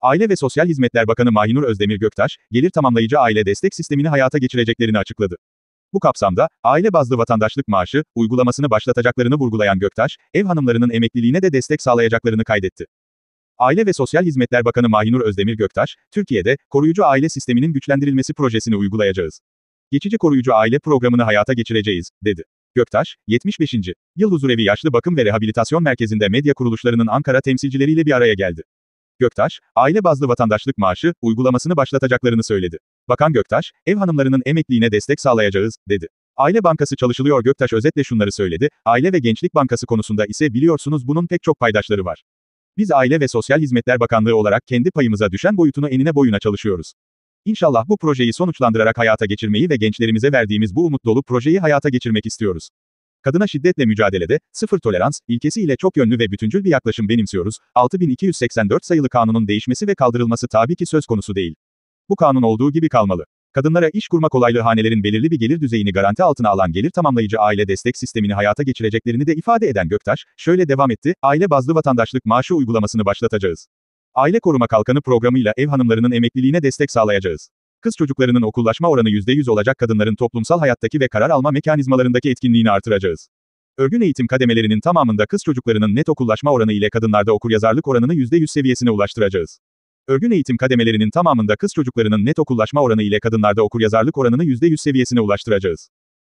Aile ve Sosyal Hizmetler Bakanı Mahinur Özdemir Göktaş, gelir tamamlayıcı aile destek sistemini hayata geçireceklerini açıkladı. Bu kapsamda, aile bazlı vatandaşlık maaşı uygulamasını başlatacaklarını vurgulayan Göktaş, ev hanımlarının emekliliğine de destek sağlayacaklarını kaydetti. Aile ve Sosyal Hizmetler Bakanı Mahinur Özdemir Göktaş, Türkiye'de koruyucu aile sisteminin güçlendirilmesi projesini uygulayacağız. Geçici koruyucu aile programını hayata geçireceğiz, dedi. Göktaş, 75. Yıl Huzurevi Yaşlı Bakım ve Rehabilitasyon Merkezi'nde medya kuruluşlarının Ankara temsilcileriyle bir araya geldi. Göktaş, aile bazlı vatandaşlık maaşı uygulamasını başlatacaklarını söyledi. Bakan Göktaş, ev hanımlarının emekliliğine destek sağlayacağız, dedi. Aile Bankası çalışılıyor. Göktaş özetle şunları söyledi, Aile ve Gençlik Bankası konusunda ise biliyorsunuz bunun pek çok paydaşları var. Biz Aile ve Sosyal Hizmetler Bakanlığı olarak kendi payımıza düşen boyutunu enine boyuna çalışıyoruz. İnşallah bu projeyi sonuçlandırarak hayata geçirmeyi ve gençlerimize verdiğimiz bu umut dolu projeyi hayata geçirmek istiyoruz. Kadına şiddetle mücadelede, sıfır tolerans, ilkesiyle çok yönlü ve bütüncül bir yaklaşım benimsiyoruz. 6284 sayılı kanunun değişmesi ve kaldırılması tabii ki söz konusu değil. Bu kanun olduğu gibi kalmalı. Kadınlara iş kurma kolaylığı hanelerin belirli bir gelir düzeyini garanti altına alan gelir tamamlayıcı aile destek sistemini hayata geçireceklerini de ifade eden Göktaş, şöyle devam etti, aile bazlı vatandaşlık maaşı uygulamasını başlatacağız. Aile Koruma Kalkanı programıyla ev hanımlarının emekliliğine destek sağlayacağız. Kız çocuklarının okullaşma oranı %100 olacak, kadınların toplumsal hayattaki ve karar alma mekanizmalarındaki etkinliğini artıracağız. Örgün eğitim kademelerinin tamamında kız çocuklarının net okullaşma oranı ile kadınlarda okuryazarlık oranını %100 seviyesine ulaştıracağız. Örgün eğitim kademelerinin tamamında kız çocuklarının net okullaşma oranı ile kadınlarda okuryazarlık oranını %100 seviyesine ulaştıracağız.